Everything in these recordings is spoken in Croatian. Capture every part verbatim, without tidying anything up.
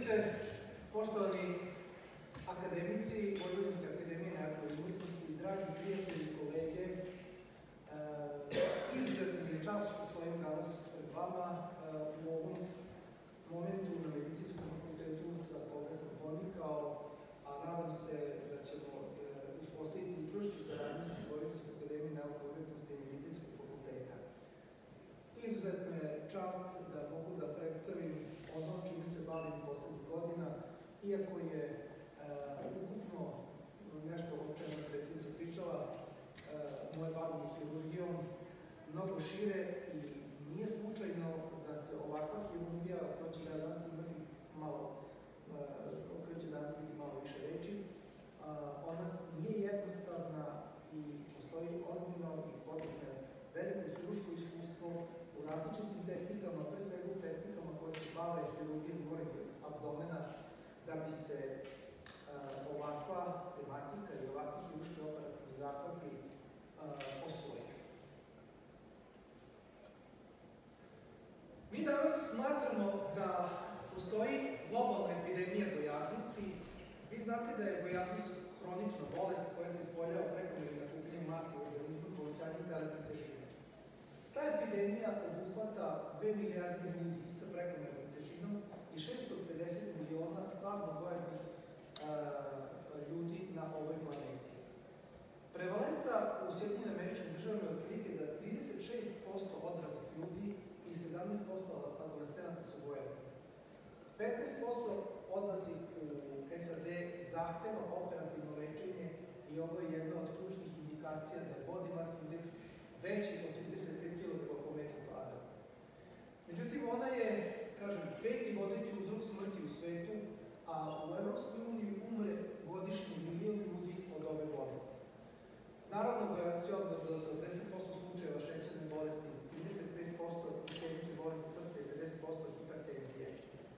koleginice, poštovani akademici Vojvodinske akademije nauke i umetnosti, dragi prijatelji i kolege, izuzetno mi je čast što stojim danas pred vama u ovom momentu na Medicinskom fakultetu sa koga sam ponikao, a nadam se da ćemo uspostaviti čvršću saradnju Vojvodinske akademije nauke i umetnosti i Medicinskog fakulteta. Izuzetno je čast da mogu da predstavim ono čime se bavim poslednjih godina, iako je ukupno nešto o čemu je predsjednica pričala, moje bavljenje hirurgijom mnogo šire i nije slučajno da se ovakva hirurgija, o kojoj će danas imati malo, o kojoj će danas biti malo više reči, ona nije jednostavna i postoji ozbiljno i potrebno veliko hirurško iskustvo u različitim tehnikama, pre svega u tehnikama koje se bave hirurgijom gornjeg abdomena, da bi se ovakva tematika i ovakvi hirurški operativni zahvati osvojili. Mi danas smatramo da postoji globalna epidemija gojaznosti. Vi znate da je gojaznost hronična bolest koja se ispoljava prekomernim nakupljanjem masti u organizmu i povećanjem telesne težine. Ta epidemija obuhvata dve milijarde ljudi sa prekomernom težinom i šesto pedeset miliona stvarno gojaznih ljudi na ovoj planeti. Prevalenca u Sjedinjenim Američkim Državama je otprilike da trideset šest posto odraslih ljudi i sedamnaest posto adolescenata su gojazni. petnaest posto odraslih u S A D zahteva operativno lečenje i ovo je jedna od ključnih indikacija da je body mass index veći od trideset pet kilograma po metru kvadratnom. Međutim, ona je, kažem, peti vodeći uzrok smrti u svetu, a u Evropskoj uniji umre godišnji milion ljudi od ove bolesti. Naravno, gojaznost je odgled do sedamdeset posto slučajeva šećerne bolesti, trideset pet posto isčemične bolesti srca i pedeset posto hipertenzije.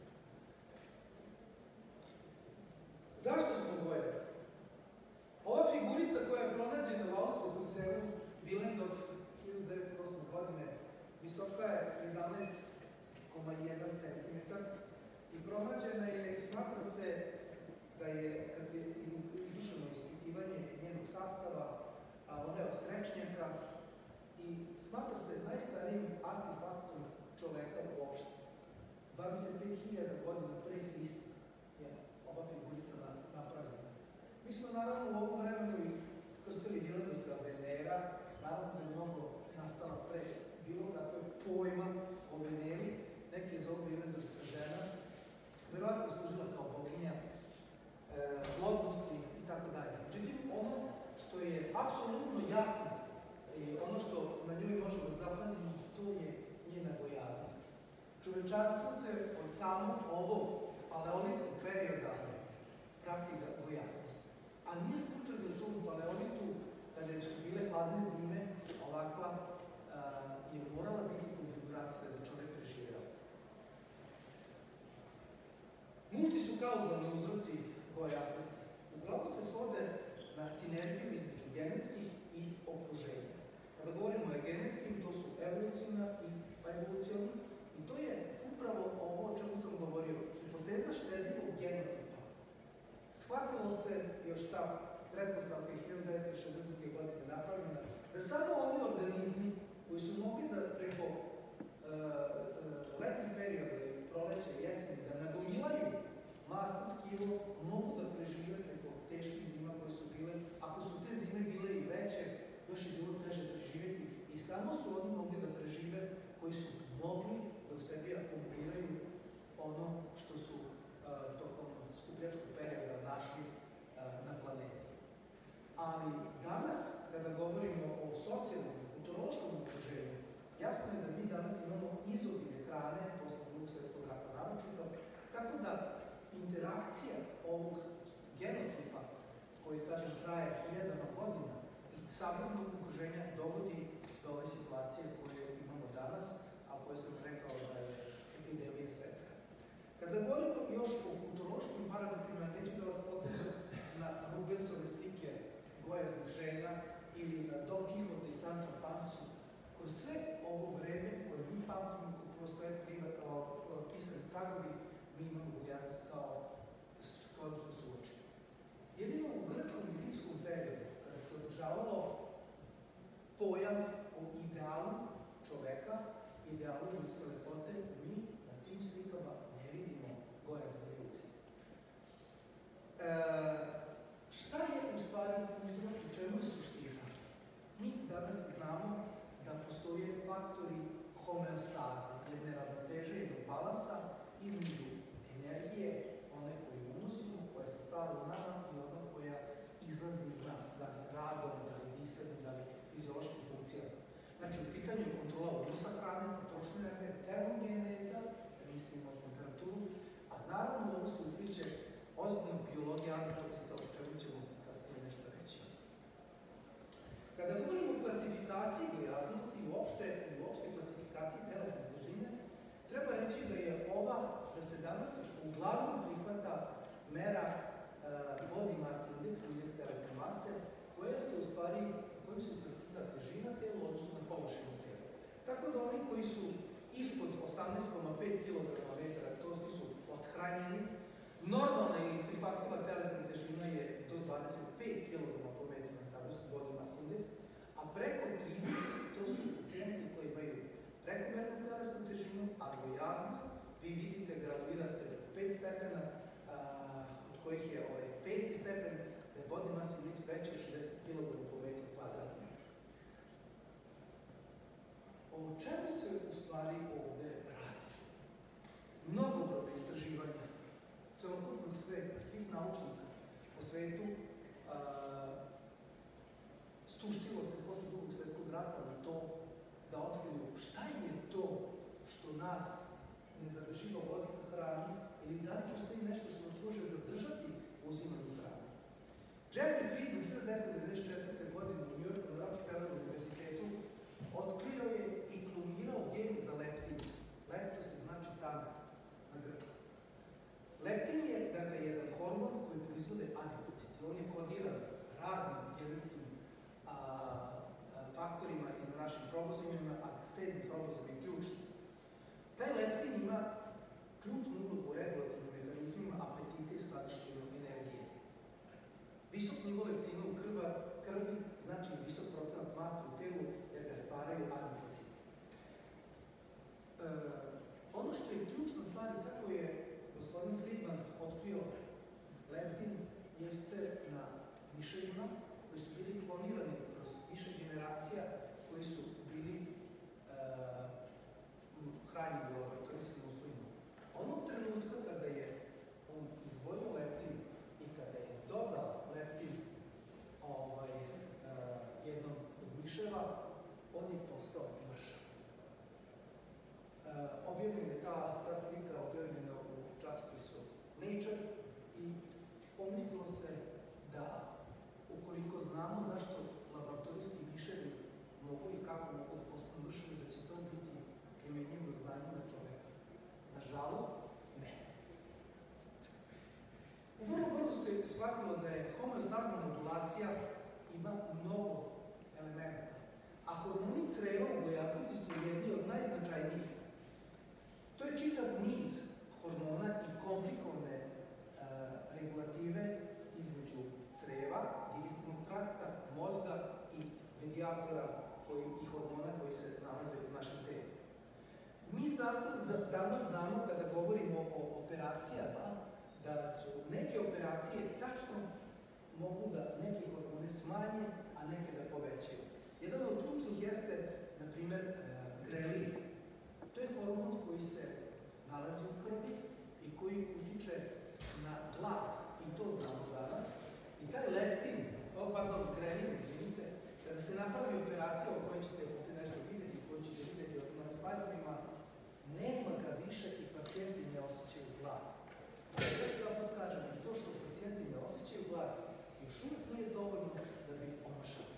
Zašto smo gojazni? Ova figurica koja je pronađena u austrijskom selu Willendorf hiljadu devetsto osme. godine, visoka je jedanaest zarez jedan centimetar i pronađena je, smatra se da je, kad je izvršeno ispitivanje njenog sastava, a ona je od krečnjaka i smatra se najstarijim artefaktom čoveka uopšte. dvadeset pet hiljada godina pre Hrista je ova figurica napravljena. Mi smo naravno u ovom vremenu i krstili Willendorfska Venera, naravno da je mnogo nastala pre bilo kakve pojma o Veneri, neki je zovu Willendorfska žena, verovatno je služila kao boginja plodnosti i tako dalje. Međutim, ono što je apsolutno jasno i ono što na njoj možemo da zapazimo, to je njena gojaznost. Čovečanstvo se od samog ovog paleolitskog perioda prati gojaznost. A nije slučajno da su u paleolitu, kada su bile hladne zime, ovakva je morala biti konfiguracija da bi čovek preživeo. Multi su kauzalni uzroci gojaznosti. Uglavnom se svode na sinergiju između genetskih i okruženja. Kada govorimo o genetskim, to su evolucijna i evolucijona, i to je upravo ovo o čemu sam govorio, hipoteza štedljivog genotipa. Shvatilo se još ta pretpostavka hiljadu devetsto šezdeset druge. godine napravljena, da samo oni organizmi koji su mogli da preko letnjih perioda i proleća i jeseni da nagomilaju masno tkivo, mogu da prežive preko teških zima koje su bile. Ako su te zime bile i veće, još je bilo teže preživeti i samo su oni mogli da prežive koji su mogli da u sebi akumuliraju ono što su tokom skupljačkog perioda našli na planeti. Ali danas, kada govorimo o socijalnom i kulturološkom okruženju, jasno je da mi danas imamo izobilje hrane, posle Drugog svetskog rata naročito, tako da interakcija ovog genotipa, koji, kažem, traje hiljadama godina i savremenog okruženja dovodi do ove situacije koje imamo danas, a koje sam rekao da je epidemija svetska. Kada govorimo još o kulturološkim parametrima, neću da vas podsjećam na Rubensove slike gojaznih žena ili na Don Quixote i Sancho Pansu, kroz sve ovo vreme koje mi pamtimo, koje postoje pisani tragovi, mi imamo gojaznost kao što smo suočeni. Jedino u grčkom i rimskom periodu, kada se održavalo pojam o idealu čoveka, idealu ljudske lepote, mi na tim slikama ne vidimo gojazne ljude. E, šta je u stvari uzrok, u čemu je suština? Mi danas znamo da postoje faktori homeostaze, jedne ravnoteže, jednog balansa između energije, one koju unosimo, koja se stvara u nama i ona koja izlazi iz nas, da li radom, da li disanjem, da li fiziološkim funkcijama. Znači, u pitanju je kontrola unosa hrane, potrošnje energije, termogeneza, mislimo o temperaturu, a naravno ovo se upliče ozbiljno biologija antropocita, o čemu ćemo kasnije nešto reći. Kada govorimo o klasifikaciji gojaznosti i uopšte, i uopšte klasifikaciji telesne težine, treba reći da je ova, da se danas uglavnom prihvata mera uh, body mass index, indeks telesne mase, koja se u stvari, kojim se izračuna težina tela u odnosu na površinu tela. Tako da oni koji su ispod osamnaest zarez pet kilograma metara, to su othranjeni, normalna ili prihvatljiva telesna težina je do dvadeset pet kilograma po metru, tada su body mass index, a preko trideset, to su pacijenti koji imaju prekomernu telesnu težinu, a gojaznost, vi vidite, graduira se pet stepena, a, od kojih je ovaj peti stepen, da je body mass index veći od šezdeset kilograma po metru kvadratnom. O čemu se u stvari ovde radi? Mnogobrojne istraživanja celokupnog sveta, svih naučnika po svetu, a, stuštilo se posle drugog svjetskog rata na to da otkriju šta je to što nas ne zadrživa vodi ka hrani ili da li postoji nešto što nas može zadržati uzimanju hrane. Jeffrey Friedman hiljadu devetsto devedeset četvrte. godine u New Yorku na Rockefeller univerzitetu otkrio je i klonirao gen za leptin. Lepto se znači tamo na grčkom. Leptin je, dakle, jedan hormon koji proizvode adipociti. On je kodiran raznim genetskim a, a, faktorima i na našim kromozomima, a sedmi kromozom je ključni. Taj leptin ima ključnu ulogu u regulatornim mehanizmima apetita i skladištenju energije. Visok nivo leptina u krva, krvi znači visok procenat masti u telu jer ga stvaraju adipociti. E, ono što je ključna stvar i kako je gospodin Friedman otkrio leptin jeste na miševima koji su bili klonirani kroz više generacija koji su bili e, hranjeni u laboratorijskim uslovima. Onog trenutka kada je on izdvojio leptin i kada je dodao leptin ovaj, e, jednom od miševa, on je postao mršav. E, objavljena je ta, ta slika objavljena u časopisu Nature i pomislilo se da ukoliko znamo zašto laboratorijski miševi mogu i kako mogu da postanu mršavi, da će to biti primenjivo znanje na čoveka. Nažalost, ne. Vrlo brzo se shvatilo da je homeostazna modulacija ima mnogo elemenata, a hormoni creva u gojaznosti su jedni od najznačajnijih. To je čitav niz hormona i komplikovane uh, regulative između creva, digestivnog trakta, mozga i medijatora koji, i hormona koji se nalaze u našem telu. Mi zato danas znamo, kada govorimo o operacijama, da su neke operacije tačno mogu da neke hormone smanje, a neke da povećaju. Jedan od ključnih jeste, na primer, e, grelin. To je hormon koji se nalazi u krvi i koji utiče na glad, i to znamo danas. I taj leptin, o, pardon, grelin, izvinite, kada se napravi operacija o kojoj ćete ovdje nešto vidjeti, koju ćete vidjeti od novim slajdovima, nema ga više i pacijenti ne osjećaju glad. Sve što ja pot kažem, i to što pacijenti ne osjećaju glad, još uvijek nije dovoljno da bi omašali.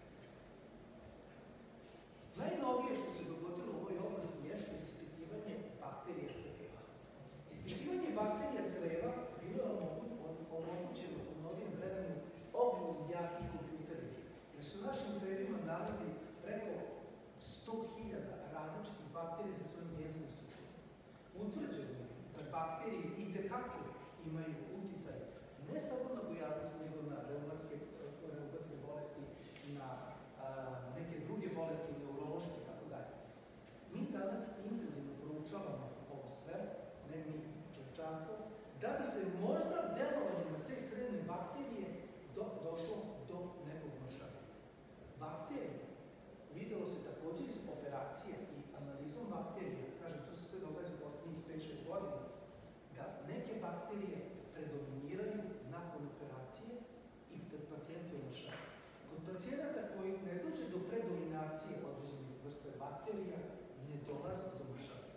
Najnovije što se dogodilo u ovoj oblasti jeste ispitivanje bakterija creva. Ispitivanje bakterija creva bilo je omogućeno u novijem vremenu ogledom jakih kompjuterima, jer su našim crevima nalazi preko sto hiljada različitih bakterija sa svojim genskom strukturom. Utvrđeno je da bakterije itekako imaju uticaj ne samo na gojaznost, nego na reumatske, reumatske bolesti, na a, neke druge bolesti, neurološke i tako dalje. Mi danas intenzivno proučavamo ovo sve, ne mi, čovječanstvo, da bi se možda delovanjem na te crevne bakterije do, došlo do nekog mršavljenja. Bakterije, videlo se također iz operacije i analizom bakterija, kažem, to se sve događa u posljednjih pet šest godina, da neke bakterije predominiraju nakon operacije i da pacijenti omršavaju. Kod pacijenata koji ne dođe do predominacije određenih vrste bakterija, ne dolazi do mršavljenja.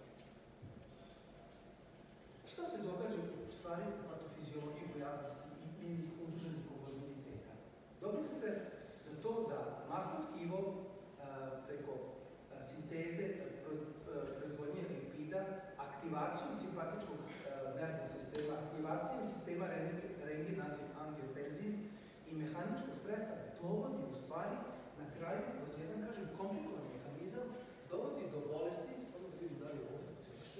Šta se događa u stvari u patofiziologiji gojaznosti i njenih udruženih komorbiditeta? Događa se to da masno tkivo preko sinteze, proizvodnje lipida, aktivacijom simpatičkog nervnog sistema, aktivacijom sistema renin-angiotenzin i mehaničkog stresa dovodi u stvari na kraju, kroz jedan, kažem, komplikovan mehanizam, dovodi do bolesti, samo da vidim da li ovo funkcioniše,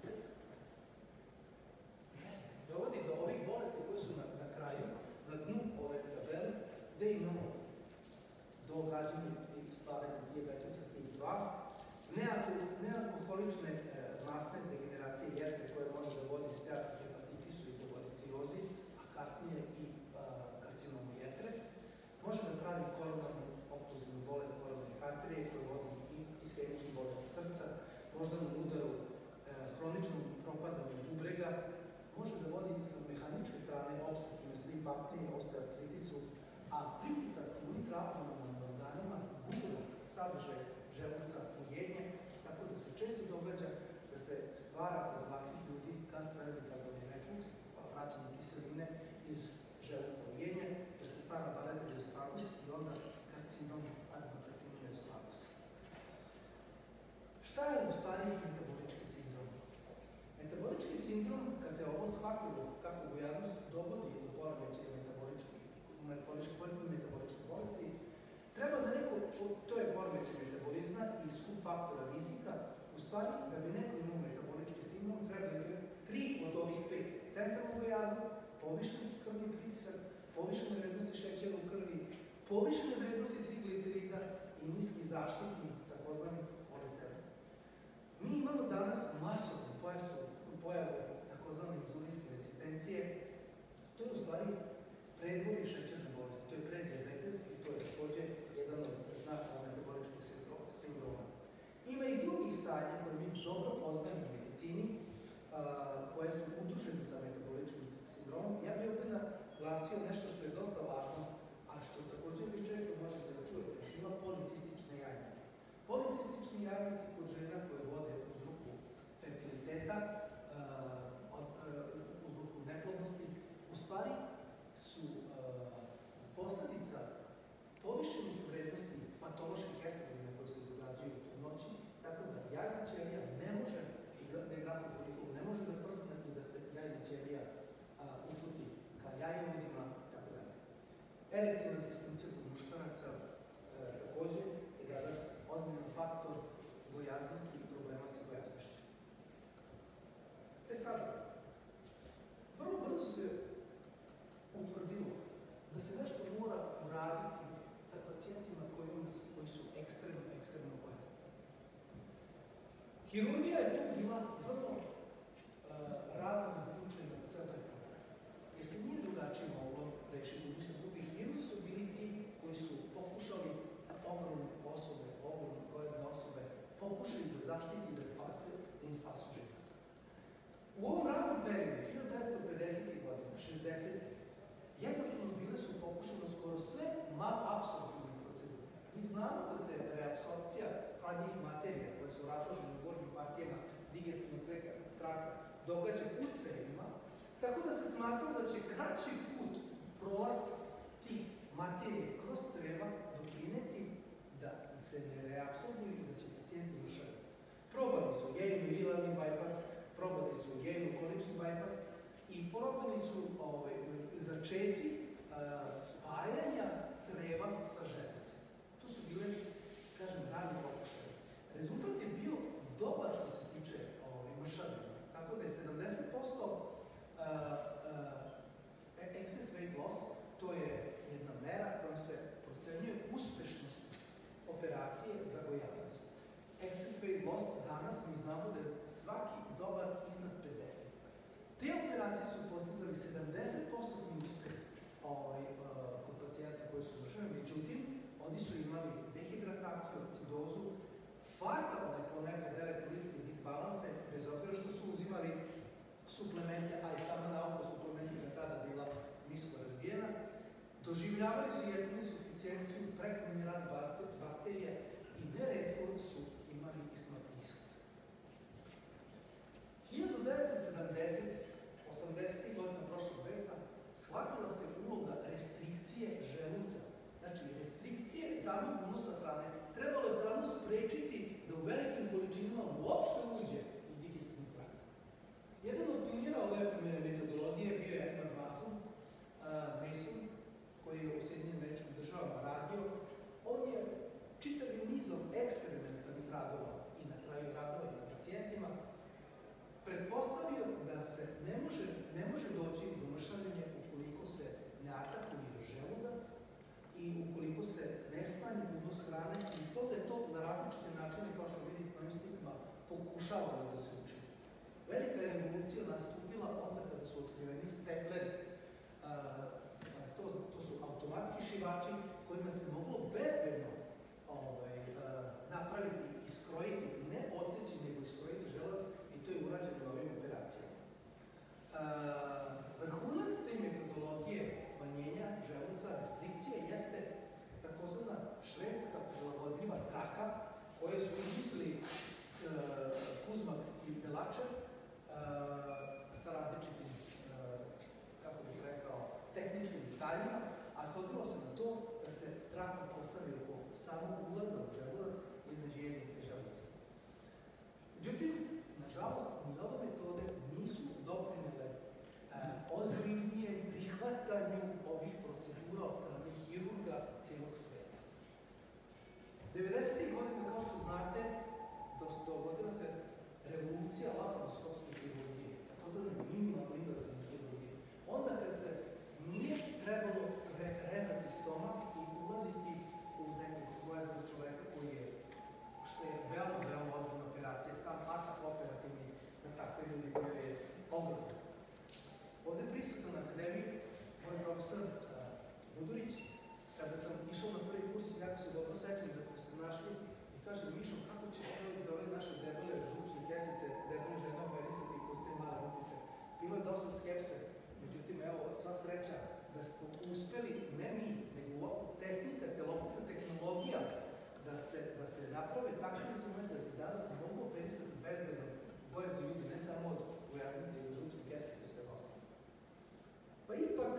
dovodi do ovih bolesti koje su na, na kraju, na dnu ove tabele, gde imamo događanje i stvaranje dijabetesa tip dva, nealkoholične e, masne degeneracije jetre koje može da vodi steatohepatitisu i da vodi cirozi, a kasnije i e, karcinomu jetre, može da pravi koronarnu okluzivnu bolest koronarne arterije koje vodi i ishemičnu bolest srca, moždanom udaru, e, hroničnom propadanju bubrega, može da vodi sa mehaničke strane opstruktivne sleep apnije, osteoartritisu, a pritisak u intraabdominalnim organima gura sadržaj želuca ujenja, tako da se često događa da se stvara kod ovakvih ljudi gastroezofagealni refluks, vraćanje kiseline iz želuca ujenja, da se stvara baletar ezofagus i onda karcinom, adenokarcinom ezofagusa. Šta je u stvari metabolički sindrom? Metabolički sindrom, kad se ovo shvatilo kako gojaznost dovodi do poremećaja metaboličkih i metaboličke bolesti, treba da neko, to je poremećaj metabolizma i skup faktora rizika, u stvari da bi neko imao metabolički sindrom, treba da je tri od ovih pet. Centralna gojaznost, povišen krvni pritisak, povišene vrednosti šećera u krvi, povišene vrednosti triglicerida i niski zaštitni, takozvani holesterol. Mi imamo danas masovnu pojavu takozvane inzulinske rezistencije. To je u stvari predvorje šećerne bolesti, to je preddijabetes i to je također jedan od znakova metaboličkog sindroma. Ima i drugih stanja koje mi dobro poznajemo u medicini, a, koje su udružene sa metaboličkim sindromom. Ja bih ovdje naglasio nešto što je dosta važno, a što također vi često možete da čujete. Ima policistične jajnike. Policistični jajnici kod žena koje vode uzroku fertiliteta, uzroku neplodnosti, u stvari su uh, posljedica povišenih vrednosti patoloških estrogena koji se događaju u noći, tako da jajna ćelija ne može, i ne grafofolikum, ne može da prsne i da se jajna ćelija uh, uputi ka jajovodima i tako dalje. Erektilna disfunkcija kod muškaraca uh, također je danas ozbiljan faktor gojaznosti i problema sa gojaznošću. E sad, vrlo brzo se utvrdilo da se nešto mora uraditi sa pacijentima koji su, koji su ekstremno, ekstremno bolesni. Hirurgija je tu bila vrlo uh, radno uključena u ceo taj problem. Jer se nije drugačije moglo rešiti ništa drugi. Hirurzi su bili ti koji su pokušali ogromne osobe, ogromne gojazne osobe, pokušali da zaštiti i da spase, da im spasu život. U ovom radnom periodu, hiljadu devetsto pedesetih godina, šezdesetih, jednostavno bile su pokušane skoro sve malapsorptivne procedure. Mi znamo da se reapsorpcija hladnih materija koje su razložene u gornjim partijama digestivnog trakta događa u crevima, tako da se smatralo da će kraći put prolaska tih materije kroz creva doprineti da se ne reapsorbuju i da će pacijenti mršaviti. Probali su jejno-ilealni bajpas, probali su jejno-količni bajpas i probali su ovaj, začeci uh, spajanja creva sa želucem. To su bile, kažem, rani pokušaje. Rezultat je bio dobar što se tiče ovaj, mršavljenja, tako da je sedamdeset posto sedamdeset posto uspeh ovaj, kod pacijenta koji su umršeni, međutim, oni su imali dehidrataciju, acidozu, fatalne ponekad elektrolitske disbalanse, bez obzira što su uzimali suplemente, a i sama nauka suplementima tada bila nisko razvijena, doživljavali su jednu insuficijenciju, prekomjerni rast bakterija i neretko su imali i smrtni ishod. hiljadu devetsto sedamdesetih, osamdesetih godina prošlog veka shvatila se uloga restrikcije želuca. Znači, restrikcije samog unosa hrane. Trebalo je hranu sprečiti da u velikim količinama uopšte uđe u digestivni trakt. Jedan od pionira ove metodologije bio je Edward Mason, uh, Mason, koji je u Sjedinjenim Američkim Državama radio. On je čitavim nizom eksperimentalnih radova i na kraju radova i na pacijentima pretpostavio da se ne može, ne može doći do mršavljenja ukoliko se ne atakuje želudac i ukoliko se ne smanji unos hrane i to da je to na različite načine, kao što vidite na ovim slikama, pokušavamo da se učini. Velika je revolucija nastupila onda kada su otkriveni stepleri. To, to su automatski šivači kojima se moglo bezbedno ovaj, napraviti i iskrojiti, ne odseći, nego iskrojiti želudac i to je urađeno na ovim operacijama. Vrhunac te metodologije smanjenja želuca, restrikcije, jeste takozvana švedska prilagodljiva traka koje su izmislili uh, Kuzmak i Belačev uh, sa različitim, uh, kako bih rekao, tehničkim detaljima, a svodilo se na to da se traka postavi oko samog ulaza u želudac između jednih i želuca. Međutim, nažalost, ni ove metode nisu doprinele ozbiljnijem prihvatanju ovih procedura od strane hirurga cijelog sveta. devedesetih godina, kao što znate, dogodila se revolucija laparoskopske hirurgije, takozvane minimalno invazivne hirurgije. Onda kad se nije trebalo re rezati stomak i ulaziti u nekog gojaznog čoveka koji je, što je veoma, veoma ozbiljna operacija, sam atak operativni na takve ljudi bio je ogroman. Ovde je prisutan akademik, moj profesor Budurić, kada sam išao na prvi kurs, jako se dobro sećam da smo se našli i kažem, Mišo, kako ćeš da ove naše debele žučne kesice, debele žene operisati i puste male rupice? Bilo je dosta skepse, međutim, evo, sva sreća da smo uspeli, ne mi, nego tehnika, celokupna tehnologija, da se, da se naprave takve instrumente, da se danas mogu operisati bezbedno bojezni ljudi, ne samo od ujaznosti ili žučne kesice i sve ostalo. Pa ipak,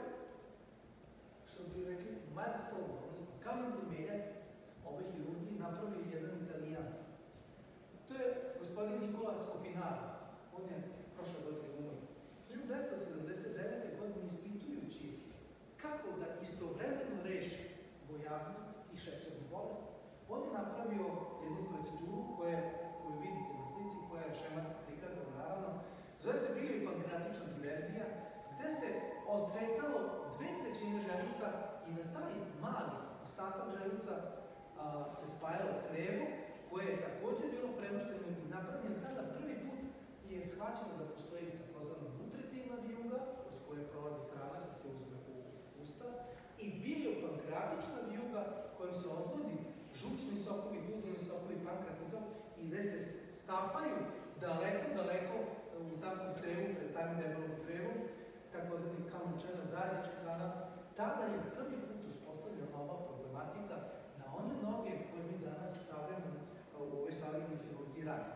što bi rekli, milestone, odnosno kamen temeljac ove hirurgije napravio jedan Italijan. To je gospodin Nikola Scopinaro. On je prošle godine umro. hiljadu devetsto sedamdeset devete. godine ispitujući kako da istovremeno reši gojaznost i šećernu bolest, on je napravio jednu proceduru koje, koju vidite na slici, koja je šematski prikazana naravno. Zove se biliopankreatična diverzija, gde se odsecalo dve trećine želuca i na taj mali ostatak želuca a, se spajalo crevo, koje je također bilo premošteno i napravljeno tada prvi put je shvaćeno da postoji takozvana nutritivna vijuga, kroz koje prolazi hrana kad se uzme u usta, i biliopankreatična vijuga kojom se odvodi žučni sokovi, duodeni sokovi, pankrasni sokovi i gde se stapaju daleko, daleko u takvom crevu, pred samim debelom crevom, takozvani kanal, zajednički kanal. Tada je prvi put uspostavljena ova problematika na one noge koje mi danas savremeno u ovoj savremenoj hirurgiji radimo.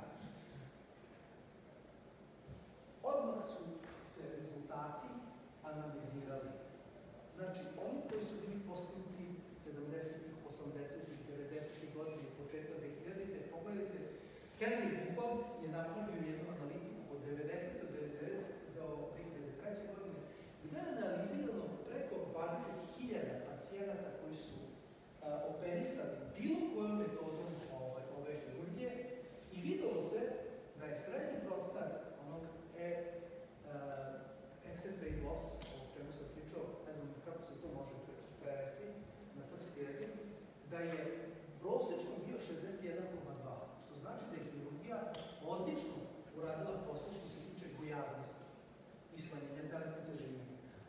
Odmah su se rezultati analizirali. Znači, oni koji su bili postignuti sedamdesetih, osamdesetih, devedesetih godina i početka dve hiljadite. Pogledajte, Henry Buffald je napravio jednu analitiku od devedesete do dve hiljade treće. godine, gde je analizirano preko dvadeset hiljada pacijenata koji su a, operisani bilo kojom metodom ove, ove hirurgije i videlo se da je srednji procenat onog e, uh, excess weight loss, o čemu sam pričao, ne znam kako se to može prevesti na srpski jezik, da je prosečno bio šezdeset jedan zarez dva, što znači da je hirurgija odlično uradila posao što se tiče gojaznosti i smanjenja telesne težine.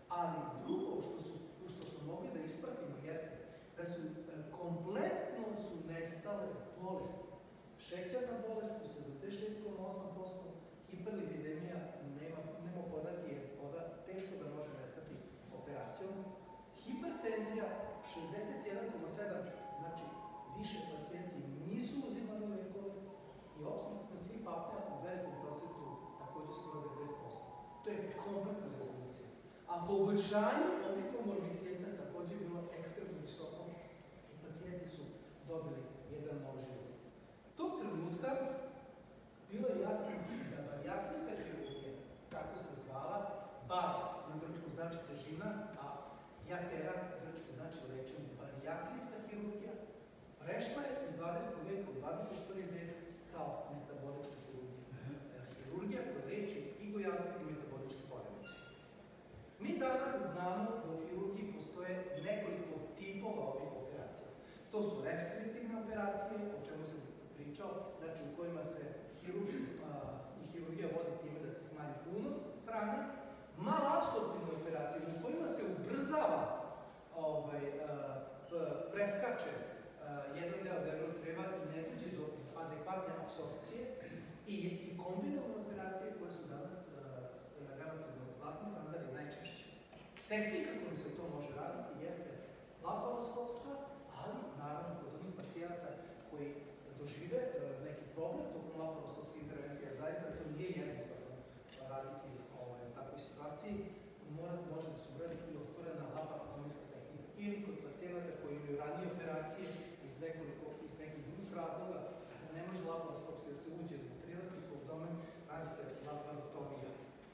To je kompletna rezolucija. A poboljšanje ovih komorbiditeta također je bilo ekstremno visoko i pacijenti su dobili jedan nov život. Tog trenutka bilo je jasno da barijatrijska hirurgija, kako se zvala, baros na grčkom znači težina, a jatera grčki znači lečenje. Barijatrijska hirurgija prešla je iz dvadesetog vijeka u dvadeset prvi vijek kao metabolička hirurgija. Hirurgija koja leči i gojaznosti i metaboličke poremećaje. Mi danas znamo da u hirurgiji postoje nekoliko tipova ovih operacija. To su restriktivne operacije, o čemu sam pričao, znači u kojima se hirurg, a, i hirurgija vodi time da se smanji unos hrane, malapsorptivne operacije u kojima se ubrzava, ovaj, a, preskače a, jedan deo debelog crijeva i ne dođe do adekvatne apsorpcije i, i kombinovane operacije koje su danas a, relativno zlatni standard i najčešće. Tehnika kojom se to može raditi jeste laparoskopska, ali naravno kod onih pacijenata koji dožive uh, neki problem tokom laparoskopske intervencije, zaista to nije jednostavno raditi ovaj, u takvoj situaciji, mora, može da se uradi i otvorena laparotomijska tehnika. Ili kod pacijenata koji imaju ranije operacije iz, nekoliko, iz nekih drugih razloga, kada ne može laparoskopski da se uđe zbog prirasničkog domena, radi se laparotomija.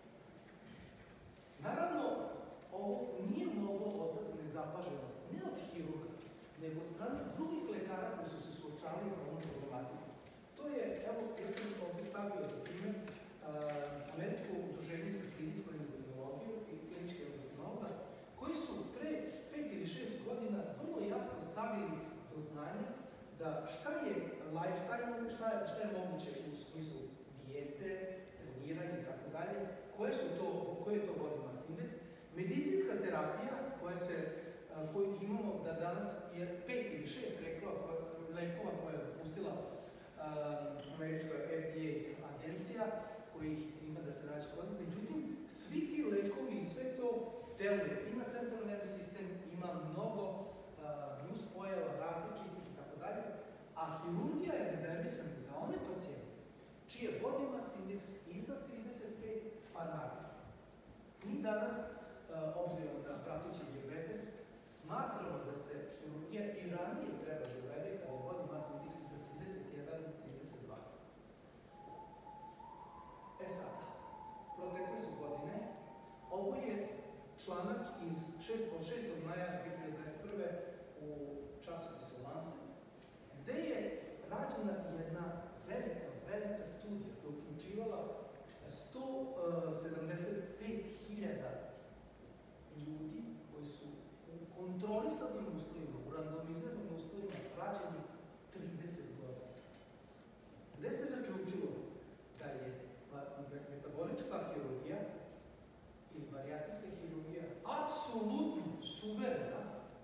Naravno, ovo nije moglo ostati nezapaženost, ne od hirurga, nego od strane drugih lekara koji su se suočavali sa ovom problematikom. To je, evo, ja sam ovdje stavio za primjer, uh, Američko udruženje za kliničku endokrinologiju i kliničke endokrinologa, koji su pre pet ili šest godina vrlo jasno stavili do znanja da šta je lifestyle, šta je, šta je moguće u smislu dijete, treniranje i tako dalje, koje su to, koji je to body mass index, medicinska terapija koja se kojih imamo da danas je pet ili šest lekova, lekova koja je dopustila uh, američka F D A agencija, kojih ima da se naći kod. Međutim, svi ti lekovi i sve to deluje. Ima centralni nervni sistem, ima mnogo uh, nuspojava različitih i tako dalje, a hirurgija je rezervisana za one pacijente čiji je body mass index iznad trideset pet pa nadalje. Mi danas, uh, obzirom na prateći dijabetes, smatramo da se hirurgija i ranije treba da uvede kada je body mass index za trideset jedan do trideset dva. E sada, protekle su godine. Ovo je članak iz šestog maja dve hiljade dvadeset prve u časopisu Lancet, gde je rađena jedna velika, velika studija koja je uključivala sto sedamdeset pet hiljada ljudi koji su u kontrolisanim uslovima, u randomiziranim uslovima praćeni trideset godina. Gde se zaključilo da je metabolička hirurgija ili barijatrijska hirurgija apsolutno suverena,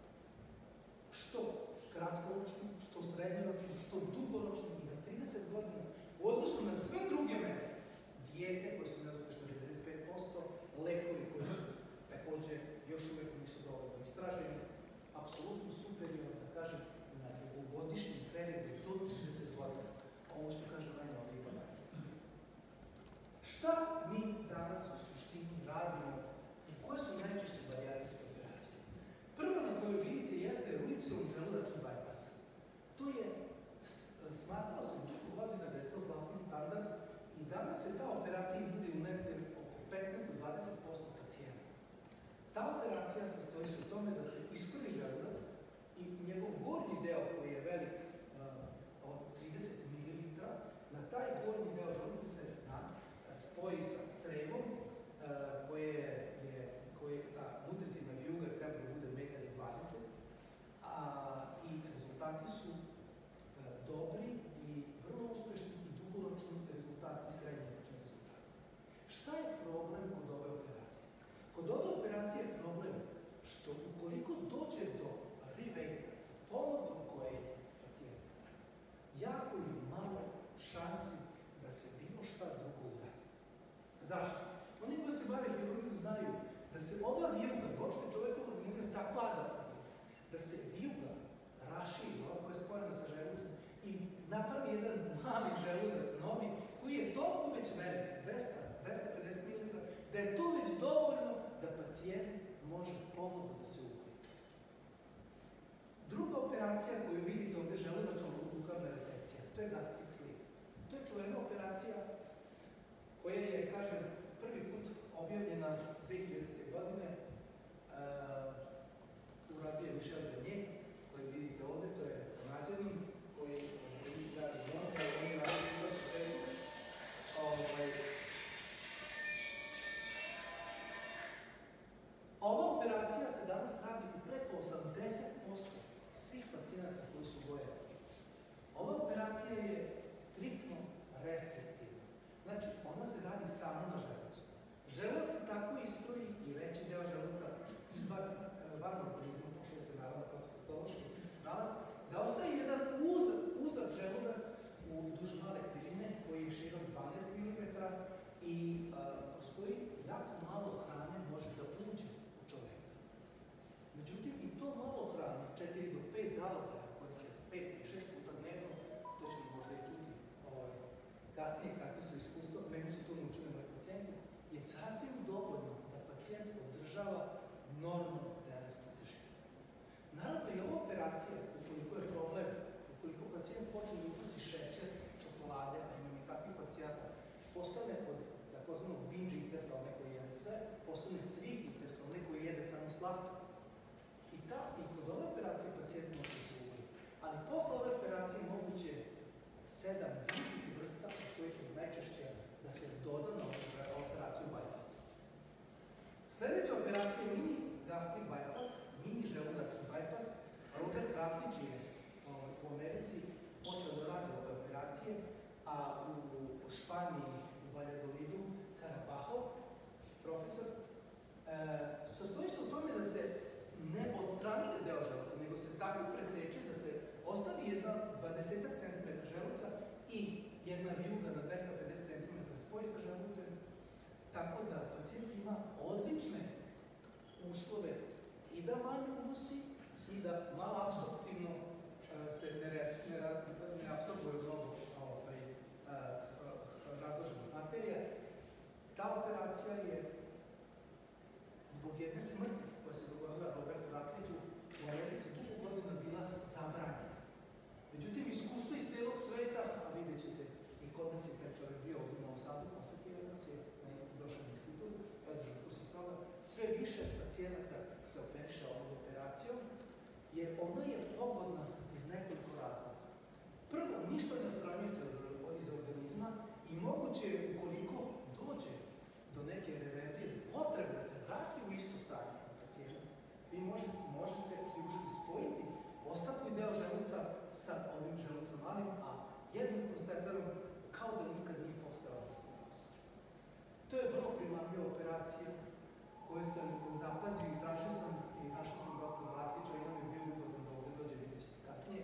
što kratkoročno, što srednjoročno, što dugoročno i na trideset godina u odnosu na sve druge mere, dijete koje su neuspešne devedeset pet posto, lekovi koji su takođe još uvek nisu dovoljno istraženi, apsolutno superior, da kažem, na dugogodišnji period do trideset godina. Ovo su, kažem, najnoviji podaci. Šta mi danas u suštini radimo i koje su najčešće barijatrijske operacije? Prva na koju vidite jeste elipsom želudačni bypass. To je, smatralo se dugo godina da je to zlatni standard i danas se ta operacija izvodi u negde oko petnaest do dvadeset posto pacijenta. Ta operacija sastoji se u tome da se iskori želudac i njegov gornji deo koji je velik uh, od trideset mililitara, na taj gornji deo želudaca se na, spoji sa crevom uh, koje je, koje ta nutritivna vijuga treba da bude jedan metar dvadeset, a i rezultati su uh, dobri i vrlo uspešni i dugoročni rezultati i srednjoročni rezultati. Šta je problem kod ove operacije? Kod ove operacije je problem što ukoliko dođe do revejta, ponovnog kojenja pacijenta, jako je malo šansi da se bilo šta drugo uradi. Zašto? Oni koji se bave hirurgijom znaju da se ova vijuga, uopšte čovekov organizam je tako adaptivna, da se vijuga raširi, ova koja je spojena sa želucem, i napravi jedan mali želudac novi, koji je toliko već velik, dvesta do dvesta pedeset mililitara, da je to pacijent može ponovno da se ukoji. Druga operacija koju vidite ovdje želudačno-lukarna resekcija, to je gastric sleeve. To je čuvena operacija koja je, kažem, prvi put objavljena dve hiljadite. godine. Uh, uradio je Michel Bernier, koji vidite ovdje, to je Kanadjanin, koji radi monopol, oni radi u svetu. Ovaj, Ova operacija se danas radi u preko osamdeset posto svih pacijenata koji su bolesni. Ova operacija je striktno restriktivna. Znači, ona se radi samo na želucu. Želuc se tako iskroji i veći deo želuca izbaci van organizma, pošto se naravno patološki nalaz, da ostaje jedan uzak, uzak želudac u duž male kriline koji je širok dvanaest milimetara i uh, kroz koji jako malo hrane može da uđe u čoveka. Međutim, i to malo hrane, četiri do pet zaloga, koje se pet ili šest puta dnevno, to ćemo možda i čuti ovaj, kasnije kakve su iskustva, meni su to naučili moji pacijenti, je sasvim dovoljno da pacijent održava normalnu telesnu težinu. Naravno, i ova operacija, ukoliko je problem, ukoliko pacijent počne da ukusi šećer, čokolade, a imam i takvih pacijenta, postane od takozvanog binge eatera, onaj koji jede sve, postane sweet eater, onaj koji jede samo slatko. I, ta, i kod ove operacije pacijent može se uvoji. Ali posle ove operacije moguće sedam drugih vrsta, od kojih je najčešće da se doda na operaciju bypass. Sljedeća operacija je mini gastric bypass, mini želudačni bypass. Robert Rutledge je u Americi počeo da radi ove operacije, a u, u Španiji, u Valladolidu, Carabajo, profesor, e, sastoji se u tome da se ne odstranite deo želuca, nego se tako preseče da se ostavi jedna dvadeset centimetara želuca i jedna vijuga na dvesta pedeset centimetara spoji sa želucem, tako da pacijent ima odlične uslove i da manje unosi i da malo apsorptivno uh, se ne, ne, ne apsorbuje mnogo ovaj, uh, razloženih materija. Ta operacija je zbog jedne smrti koja se dogodila Robertu Rutledgeu u Americi dugo godina bila zabranjena. Međutim, iskustvo iz cijelog sveta, a vidjet ćete i kod nas je taj čovjek bio ovdje u Novom Sadu, posjetio nas je došao na institut, održao kurs iz toga, sve više pacijenata se operiše ovom operacijom, jer ona je pogodna iz nekoliko razloga. Prvo, ništa ne odstranjujete iz organizma i moguće je, ukoliko dođe do neke reverzije, potrebno da se vrati u isto stanje pacijenta. Vi može, može se hiruški spojiti ostatni deo želuca sa ovim želucom malim, a jednostavno steperom kao da nikad nije postojala stenoza. To je vrlo primamljiva operacija koju sam zapazio i tražio sam i našao sam doktor Rutledgea i on je bio ljubazan da ovdje dođe, vidjet ćete kasnije.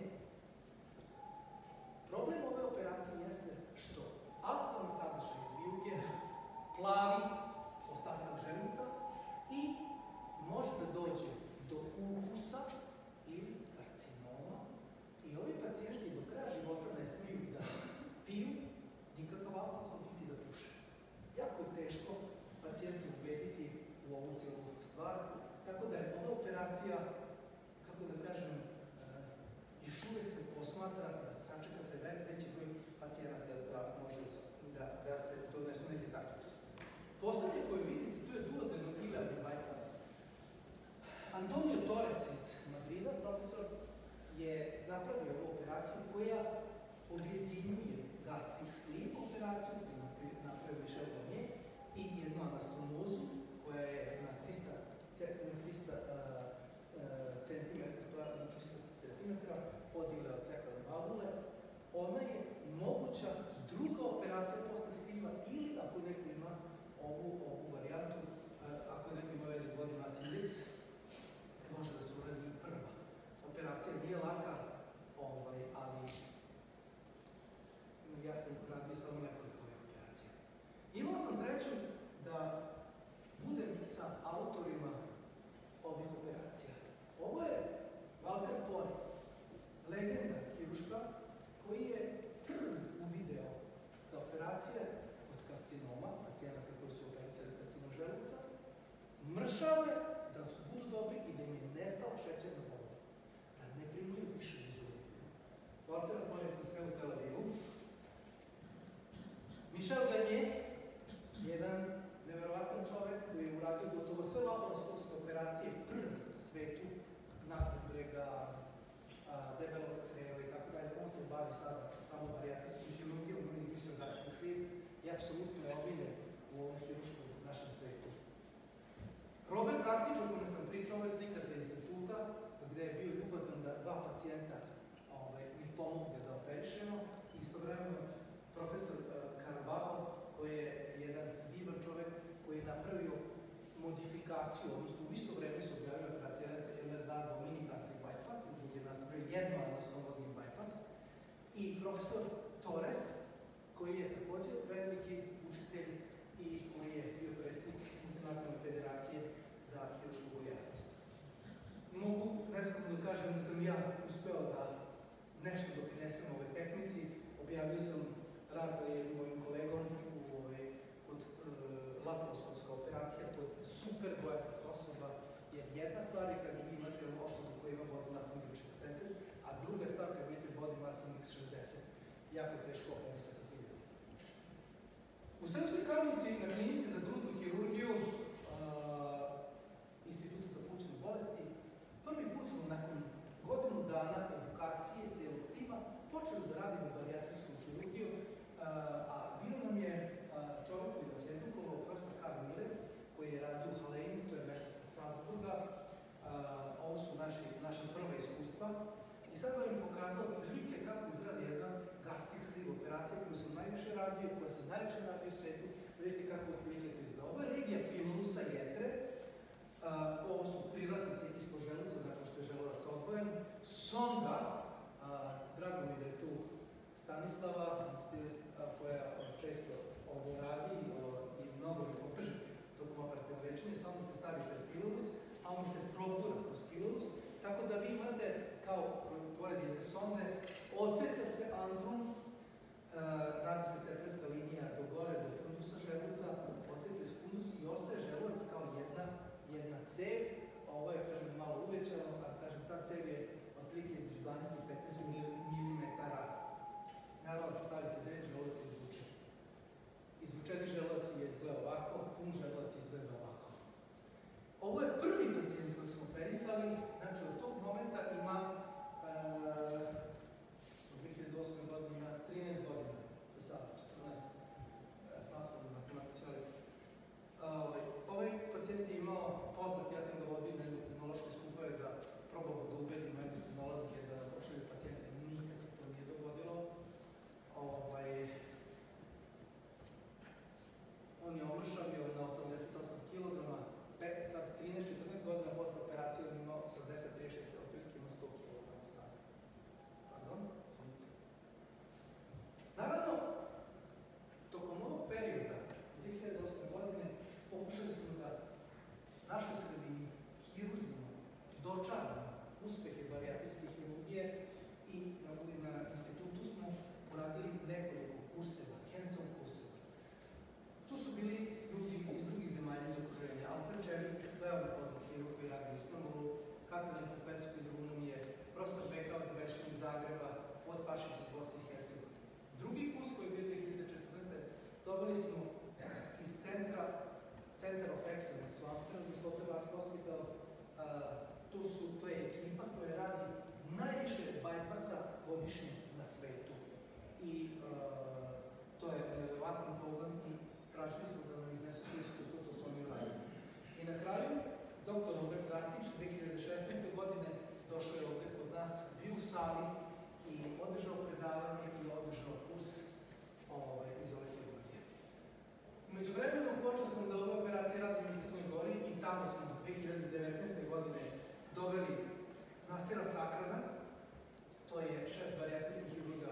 Problem ove operacije jeste što alkoholni sadržaj iz vijuge plavi ostatak želuca i može da dođe do ukusa ili karcinoma i ovi pacijenti do kraja života ne smiju da piju nikakav alkohol niti da puše. Jako je teško pacijenti ubediti u ovu cijelu stvar, tako da je ova operacija, kako da kažem, još uvijek se posmatra, da se sačeka se veći broj pacijenata da može da, da se donesu neki zaključci. Poslednje koje vidite, to je duodenofiliarni bypass. Antonio Torres iz Madrida, profesor, je napravio ovu operaciju koja objedinjuje gastric sleeve operaciju, koju je napravio Michel Bernier, i jednu anastomozu koja je na trista centimetara od ileoceklarne valvule. Ona je moguća druga operacija posle sliva ili ako neko ima ovu, ovu varijantu, ako neko ima ovaj body mass index, može da se uradi i prva. Operacija nije laka, ovaj, ali ja sam radio samo nekoliko ovih operacija. Imao sam sreću da budem sa autorima ovih operacija. Ovo je Walter Pori, legenda hiruška, koji je prvi uvideo da operacija od karcinoma, pacijenata koji su operisali karcinom želuca, mršave, da budu dobri i da im je nestala šećerna bolest. Da ne primaju više inzulina. Volter Moje sam sve u Tel Avivu. Michel Gagne, jedan neverovatan čovek koji je uradio gotovo sve laparoskopske operacije prvi na svetu, nakon brega, debelog creva i tako dalje. On se bavi sada samo barijatrijskom hirurgijom, on izmislio gastric sleeve i apsolutno je obiljen u ovom hiruškom našem svetu. Robert Raslić, o kome sam pričao, ovo je slika sa instituta, gde je bio ljubazan da dva pacijenta ovaj, mi pomogne da operišemo. Istovremeno profesor Carvalho, koji je jedan divan čovek koji je napravio modifikaciju, odnosno u isto vreme su objavili operacije, jedan je nazvao mini gastric bypass, drugi je nazvao jednoanostomozni bypass, i profesor Torres, koji je takođe veliki učitelj i koji je bio predsjednik Internacionalne federacije za hirušku gojaznost. Mogu neskromno da kažem da sam ja uspeo da nešto doprinesem ovoj tehnici. Objavio sam rad sa jednim mojim kolegom u ovaj, kod e, laparoskopska operacija kod super gojaznih osoba, jer jedna stvar je kad vi imate osobu koja ima body mass index četrdeset, a druga stvar kad vidite body mass index šezdeset. Jako teško operisati ti ljudi. U Sremskoj Karlovci na klinici za grudnu hirurgiju uh, Instituta za plućne bolesti prvi put smo nakon godinu dana edukacije cijelog tima počeli da radimo barijatrijsku hirurgiju, uh, a bio nam je uh, čovjek koji nas je edukovao, profesor Karl Miller, koji je radio u Halejni, to je mesto kod Salzburga. Uh, ovo su naši, naša prva iskustva. I sad vam im pokazao prilike kako izgleda jedna gastric sleeve operacija koju sam najviše radio, koja sam najviše radio u svetu. Vidite kako prilike to izgleda. Ovo je regija pilusa jetre. Uh, ovo su prilaznice ispod želuca, nakon što je želudac odvojen. Sonda, uh, drago mi da je tu Stanislava, koja često ovo radi uh, i mnogo mi pokaže tokom operativnog lečenja. Sonda se stavi pred pilulus, a on se probura kroz pilulus. Tako da vi imate, kao pored jedne sonde, odseca se antrum, uh, radi se steplerska linija do gore, do fundusa želuca, odseca se fundus i ostaje želudac kao jedna, jedna cev. Ovo je, kažem, malo uvećano, a kažem, ta cev je otprilike između dvanaest i petnaest milimetara. Naravno se stavi se dren, želudac je izvučen. Izvučeni želudac je izgleda ovako, pun želudac izgleda ovako. Ovo je prvi pacijent koji smo operisali, znači od tog momenta ima od dve hiljade osme godine ima trinaest godina, do sada, četrnaest, slab sam u matematici, ali ovaj pacijent je imao poznat, ja sam ga vodio na imunološke skupove da probamo da ubedimo endokrinologe da pošalju pacijente, nikad se to nije dogodilo. On je omršavio na osamdeset osam kilograma, sad trinaest četrnaest godina posle operacije on imao osamdeset trideset šest, otprilike ima sto kilograma sada. Pardon? Naravno, tokom ovog perioda, dve hiljade osme godine, pokušali smo da našoj sredini, hirurzima, dočaramo uspehe barijatrijske hirurgije i na, na institutu smo uradili nekoliko kurseva, hands-on kurseva. Tu su bili ljudi iz drugih zemalja iz okruženja, Alper Čelik, veoma poznat hirurg koji radi u Istanbulu, Katalin Popescu iz Rumunije, profesor Bekavac Veškin iz Zagreba, od Pašić iz Bosne i Hercegovine. Drugi kurs koji je bio dve hiljade četrnaeste. dobili smo iz centra, Center of Excellence u Amsterdamu, Sloterdijk Hospital. To su, to je ekipa koja radi najviše bajpasa godišnje na svetu. I to je nevjerovatan pogled i tražili smo da nam iznesu sve iskustvo, to su oni uradili. I na kraju, doktor Robert Raslić, dve hiljade šesnaeste. godine došao je ovde kod nas, bio u sali i održao predavanje i održao kurs ovaj, iz ove hirurgije. Umeđu vremenu počeo sam da ove operacije radim u Crnoj Gori i tamo smo dve hiljade devetnaeste. godine doveli Nasera Sakrana, to je šef barijatrijskih hirurga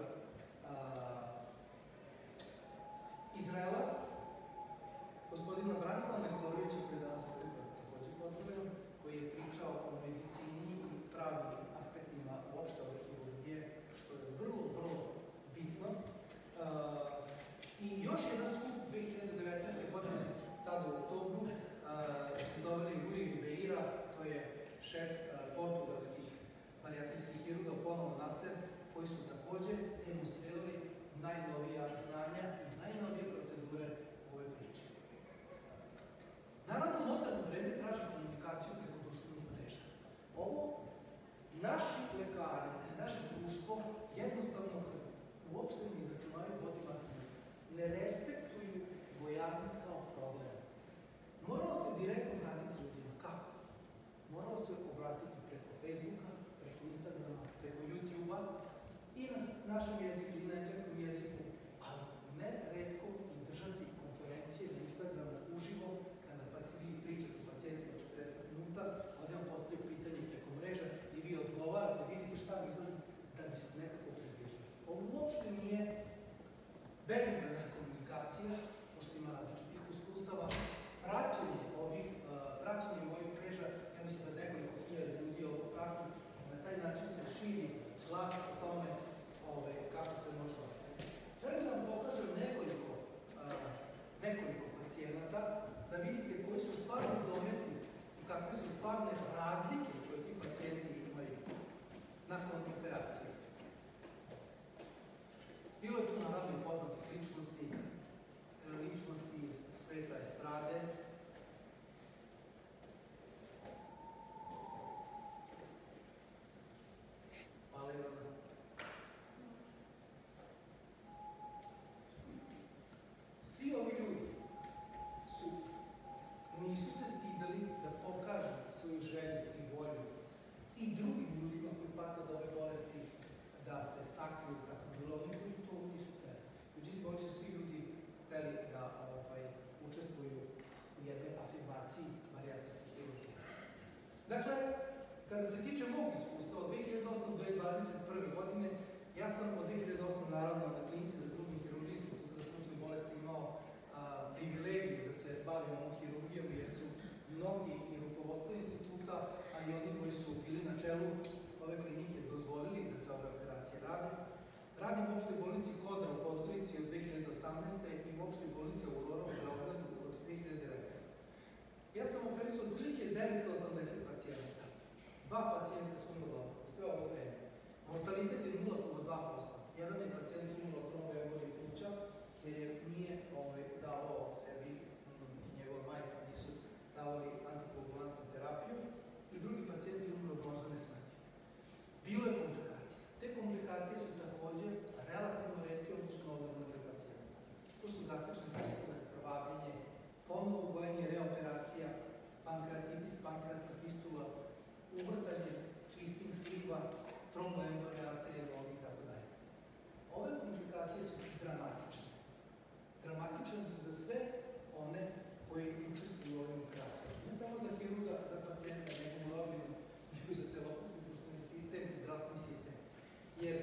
Izraela, gospodina Branislava Majstorovića, koji danas ovdje također pozdravljam, koji je pričao o medicini i pravnim aspektima uopšte ove hirurgije, što je vrlo, vrlo bitno. I još jedan skup dve hiljade devetnaeste. godine, tada u oktobru, doveli Rui Ribeira, to je šef portugalskih barijatrijskih hirurga ponovno na sebe, koji su također demonstrirali najnovija znanja i najnovije procedure u ovoj priči. Naravno, moderno vreme traži komunikaciju preko društvenih mreža. Ovo naši lekari i naše društvo jednostavno uopšte ne izračunaju body mass index, ne respektuju bojaznost kao problem. Moramo se direktno vratiti ljudima. Kako? Moramo se obratiti preko Facebooka, preko Instagrama, preko YouTube-a i na našem jeziku i na engleskom jeziku, ali ne retko i držati konferencije na Instagramu uživo, kada pa vi pričate pacijentima četrdeset minuta, onda vam postavljaju pitanje preko mreža i vi odgovarate, vidite šta mi izlazi, da biste nekako približili. Ovo uopšte nije bezizgledna komunikacija, pošto ima različitih iskustava. Praćenje ovih, praćenje mojih mreža, ja mislim da nekoliko hiljada ljudi ovo prati, na taj način se širi glas o tome kako se može raditi. Želim da vam pokažem nekoliko, nekoliko pacijenata, da vidite koji su stvarno dometi i kakve su stvarne razlike koje ti pacijenti imaju nakon operacije. Bilo je tu naravno i poznatih ličnosti, ličnosti iz sveta estrade. Hvala vam. Svi ovi ljudi su, nisu se stidali da pokažu svoju želju i volju i drugim ljudima koji pate od ove bolesti da se sakriju tako bilo, oni koji to nisu hteli. Međutim, ovi su svi ljudi hteli da ovaj, učestvuju u jednoj afirmaciji barijatrijske hirurgije. Dakle, kada se tiče mog iskustva, od dve hiljade osme do dve hiljade dvadeset prve. godine, ja sam od dve hiljade osme. naravno na klinici za grudnu hirurgiju, Instituta za plućne bolesti, imao a, privilegiju da se bavim ovom hirurgijom, jer su mnogi i rukovodstvo instituta, a i oni koji su bili na čelu ove klinike dozvolili da se ove operacije rade. Radim u opštoj bolnici Kodra u Podgorici od dve hiljade osamnaeste. i u opštoj bolnici Aurora u Beogradu od dve hiljade devetnaeste. Ja sam operisao otprilike devetsto osamdeset pacijenata. Dva pacijenta su umrla sve ovo vreme. Mortalitet je nula zarez dva posto. Jedan je pacijent umrla od tromboembolije pluća, jer je nije ovaj, davao sebi mm, i njegova majka nisu davali antikoagulantnu terapiju, i drugi pacijent je umro od moždane smrti. Bilo je komplikacija. Te komplikacije su također relativno retke odnosno na odgovorne pacijenta. To su gastrične fistule, krvavljenje, ponovo ugojanje, reoperacija, pankreatitis, pankreasna fistula, uvrtanje, twisting sliva, tromboembolija arterije noge itd. Ove komplikacije su dramatične. Dramatične su za sve one koji učestvuju u ovim operacijama. Ne samo za hirurga, za pacijenta, nego u rodbinu, nego i za celokupni društveni sistem i zdravstveni sistem. Jer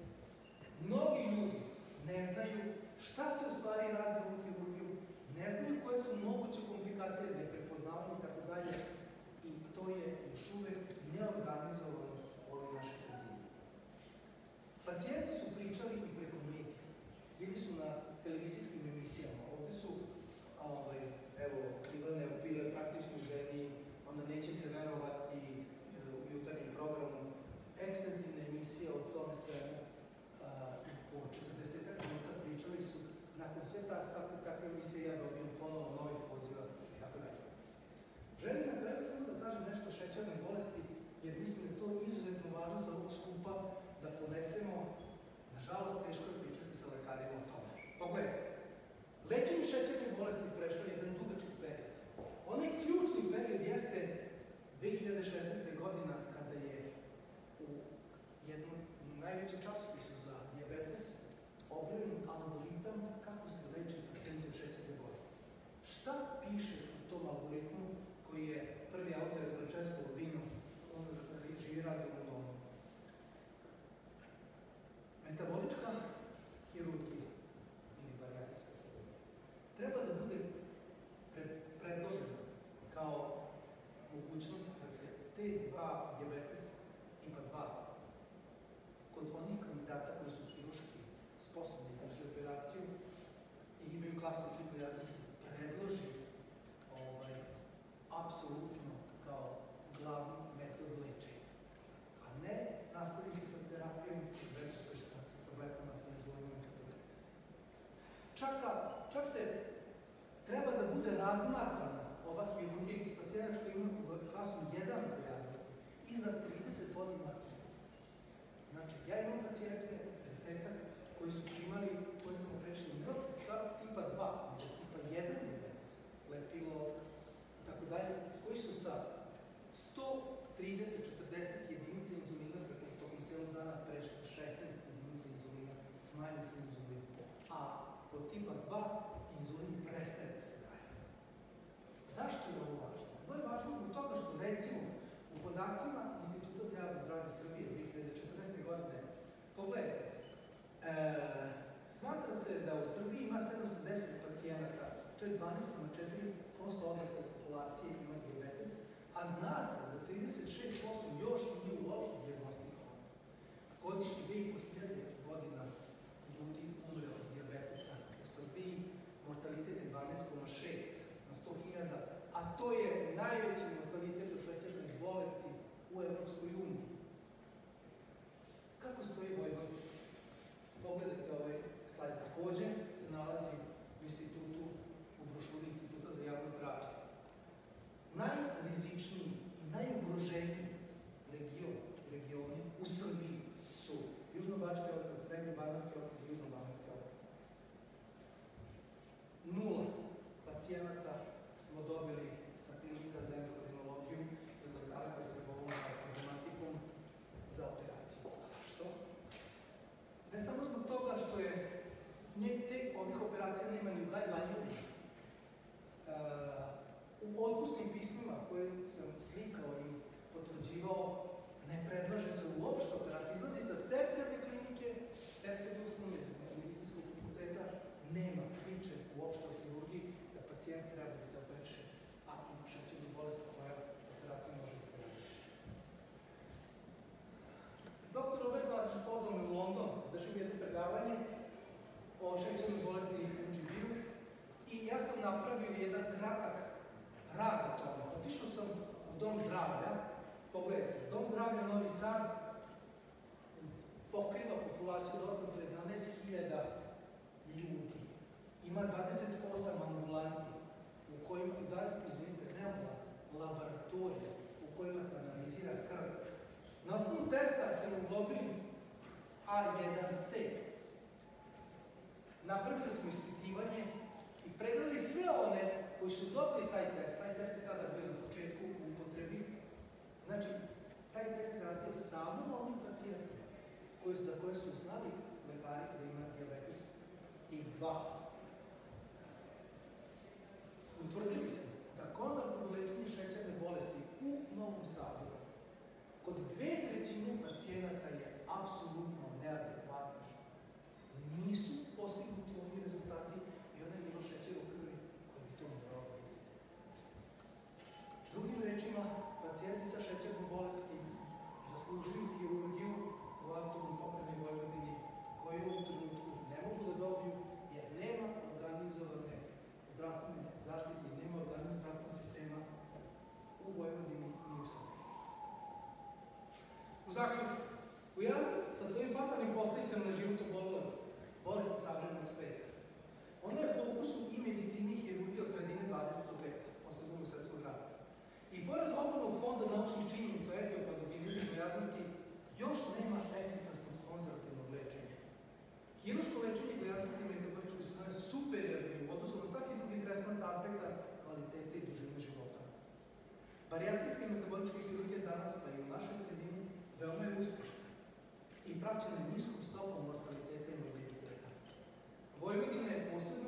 mnogi ljudi ne znaju šta se u stvari radi u ovom hirurgiju, ne znaju koje su moguće komplikacije, ne prepoznavaju i tako dalje. I to je još uvek neorganizovano u ovoj našoj sredini. Pacijenti su pričali i preko medija. Bili su na televizijskim emisijama. Ovde su, ovaj, evo, Ivane Opile, praktični ženi, onda nećete verovati u jutarnjem programu, ekstenzivne emisije o tome svemu. I po četrdeset minuta pričali su, nakon sve takve emisije ja dobijem ponovo novih poziva i tako dalje. Želim na kraju samo da kažem nešto o šećernoj bolesti, jer mislim da je to izuzetno važno sa ovog skupa da ponesemo. Nažalost, teško je pričati sa lekarima o tome. Pogledajte, lečenje šećerne bolesti prešlo je jedan dugački period. Onaj ključni period jeste dve hiljade šesnaeste. godina, kada je u jednom najvećem časopisu za dijabetes objavljen algoritam kako se leče pacijenti od šećerne bolesti. Šta piše u tom algoritmu koji je prvi autor Francesco Urbino, on živi radi u Londonu? Metabolička hirurgija ili barijatrijska hirurgija treba da bude predložena kao mogućnost da se te dva dijabetes tipa dva kod onih kandidata koji su hiruški sposobni da drže operaciju i imaju klasnu triple jaznosti predloži ovaj, čak se treba da bude razmatrana ova hirurgija i pacijenta koji ima klasu jedan gojaznosti iznad trideset godina smrti. Znači, ja imam pacijente, desetak, koji su primali, koji smo prešli ne od tipa dva, nego tipa jedan diabetes, slepilo i tako dalje, koji su sa sto trideset do četrdeset jedinica inzulina tokom celog dana prešli šesnaest jedinica inzulina, smanji se inzulin. A kod tipa dva inzulin prestaje da se daje. Zašto je ovo važno? Ovo je važno zbog toga što, recimo, u podacima Instituta za javno zdravlje Srbije dve hiljade četrnaeste. godine, pogledajte, e, smatra se da u Srbiji ima sedamsto deset pacijenata, to je dvanaest zarez četiri posto odrasle populacije ima dijabetes, a zna se da trideset šest posto još nije uopšte dijagnostikovano. Godišnji dve i po hiljade godina ljudi umre od dijabetesa u Srbiji, mortalitet je dvanaest zarez šest na sto hiljada, a to je najveći mortalitet od šećerne bolesti u Evropskoj uniji. Kako stoji Vojvodina? Pogledajte ovaj slajd. Takođe se nalazi u institutu, u brošuri Instituta za javno zdravlje. Najrizičniji i najugroženiji region, regioni u Srbiji su Južno-Bački okrug, Srednje-Banatski okrug i Južno-Banatski okrug. Nula pacijenata smo dobili sa klinika za endokrinologiju i od lekara koji se bavili problematikom za operaciju. Zašto? Ne samo zbog toga što je te ovih operacija nema ni u guideline-u. U otpusnim pismima koje sam slikao i potvrđivao, ne predlaže se uopšte operacija. Izlazi sa tercijarne klinike, tercijarne ustanove medicinskog fakulteta, nema priče uopšte o hirurgiji da pacijent treba da se operiše, a ima šećernu bolest koja operacija može da se razreši. Doktor Robert Balaš pozvao me u London, držim jedno predavanje o šećernoj bolesti em dži bi-u i ja sam napravio jedan kratak rad o tome. Otišao sam u Dom zdravlja, pogledajte, Dom zdravlja Novi Sad pokriva populaciju od osamsto jedanaest hiljada ljudi. Ima dvadeset osam ambulanti, u kojima, dvadeset, izvinite, ne ambulanti, laboratorija, u kojima se analizira krv. Na osnovu testa hemoglobin A jedan C napravili smo ispitivanje i pregledali sve one koji su dobili taj test. Taj test je tada bio na početku u upotrebi. Znači, taj test je radio samo na onim pacijentima za koje su znali lekari da ima dijabetes tip dva. Utvrdili smo da konzervativno lečenje šećerne bolesti u Novom Sadu kod dve trećine pacijenata je apsolutno neadekvatno. Nisu postignuti oni rezultati i onda je bilo šećer u krvi koji bi to morao biti. Drugim rečima, pacijenti sa šećernom bolesti zaslužuju hirurgiju u autonomnoj pokrajini Vojvodini koju u ovom trenutku ne mogu da dobiju jer nema organizovane zdravstvene zaštite i nema organizovanog zdravstvenog sistema u Vojvodini i u Srbiji. U zaključku, gojaznost sa svojim fatalnim posledicama na život obolele bolesti savremenog sveta. Ona je u fokusu i medicini i hirurgije od sredine dvadesetog veka, posle Drugog svetskog rata. I pored ogromnog fonda naučnih činjenica o etiopatogenezi i gojaznosti, još nema efikasnog konzervativnog lečenja. Hiruško lečenje gojaznosti i metaboličkog sindroma je superiorno u odnosu na svaki drugi tretman sa aspekta kvalitete i dužine života. Barijatrijska i metabolička hirurgija danas, pa i u našoj sredini, veoma je uspešna i praćena niskom stopom mortaliteta i morbiditeta. Vojvodina je posebno